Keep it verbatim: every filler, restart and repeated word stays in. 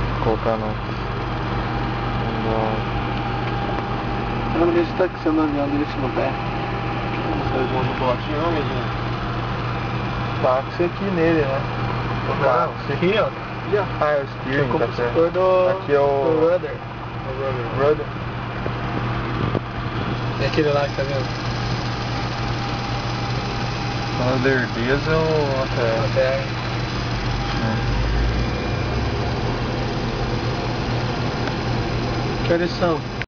Colocar no... Eu não vejo tá que você anda avião deixa no pé. Vocês vão no botinho, não, mesmo? Táxi aqui nele, né? O táxi. Aqui, ó. Já. Ah, é o steering, tá certo. Do... Aqui é o... do rudder. O rudder. E aquele lá que tá vendo? Rudder diesel até... Até... Que horas são?